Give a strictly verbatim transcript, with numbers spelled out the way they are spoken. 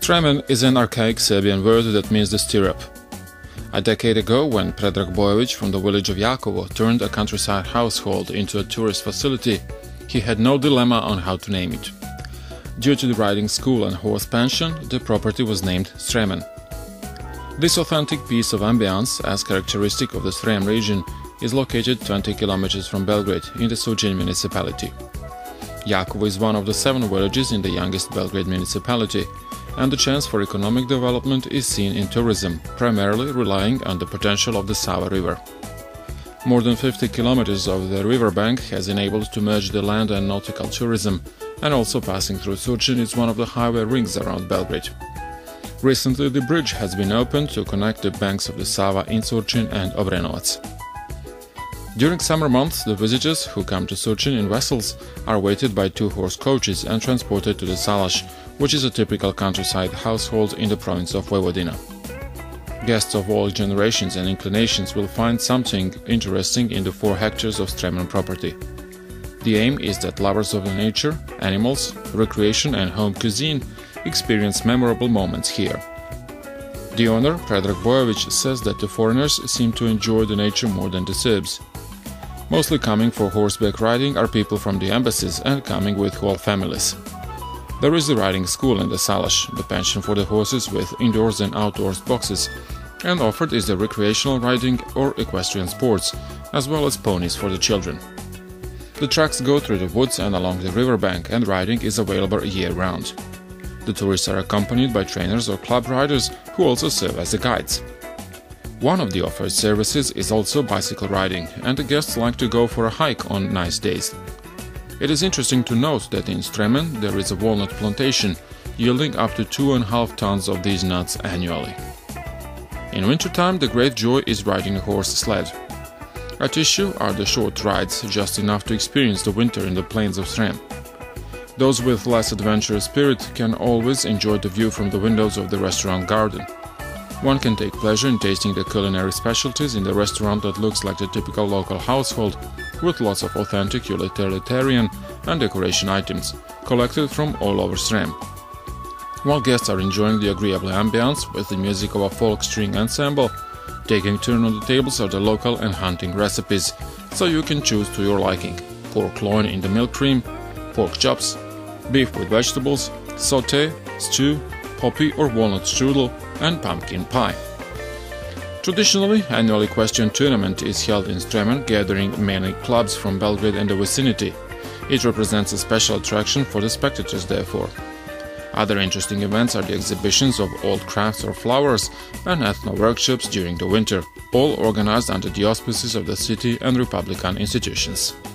Stremen is an archaic Serbian word that means the stirrup. A decade ago, when Predrag Bojovic from the village of Jakovo turned a countryside household into a tourist facility, he had no dilemma on how to name it. Due to the riding school and horse pension, the property was named Stremen. This authentic piece of ambiance, as characteristic of the Srem region, is located twenty kilometers from Belgrade in the Surcin municipality. Jakovo is one of the seven villages in the youngest Belgrade municipality, and the chance for economic development is seen in tourism, primarily relying on the potential of the Sava River. More than fifty kilometers of the riverbank has enabled to merge the land and nautical tourism, and also passing through Surcin is one of the highway rings around Belgrade. Recently, the bridge has been opened to connect the banks of the Sava in Surcin and Obrenovac. During summer months, the visitors who come to Surcin in vessels are weighted by two horse coaches and transported to the Salas, which is a typical countryside household in the province of Vojvodina. Guests of all generations and inclinations will find something interesting in the four hectares of Stremen property. The aim is that lovers of the nature, animals, recreation and home cuisine experience memorable moments here. The owner, Predrag Bojovic, says that the foreigners seem to enjoy the nature more than the Serbs. Mostly coming for horseback riding are people from the embassies and coming with whole families. There is a riding school in the Salas, the pension for the horses with indoors and outdoors boxes, and offered is the recreational riding or equestrian sports, as well as ponies for the children. The tracks go through the woods and along the riverbank, and riding is available year-round. The tourists are accompanied by trainers or club riders who also serve as the guides. One of the offered services is also bicycle riding, and the guests like to go for a hike on nice days. It is interesting to note that in Stremen there is a walnut plantation, yielding up to two and a half tons of these nuts annually. In wintertime, the great joy is riding a horse sled. At issue are the short rides, just enough to experience the winter in the plains of Srem. Those with less adventurous spirit can always enjoy the view from the windows of the restaurant garden. One can take pleasure in tasting the culinary specialties in the restaurant that looks like the typical local household, with lots of authentic utilitarian and decoration items, collected from all over Srem. While guests are enjoying the agreeable ambience with the music of a folk string ensemble, taking turn on the tables are the local and hunting recipes, so you can choose to your liking: pork loin in the milk cream, pork chops, beef with vegetables, sauté, stew, poppy or walnut strudel, and pumpkin pie. Traditionally, annual equestrian tournament is held in Stremen, gathering many clubs from Belgrade and the vicinity. It represents a special attraction for the spectators, therefore. Other interesting events are the exhibitions of old crafts or flowers and ethno workshops during the winter, all organized under the auspices of the city and Republican institutions.